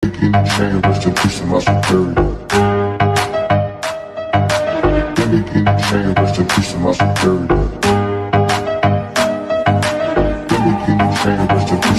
in the chain, rest in peace to my superior. In the chain, rest in peace to my superior.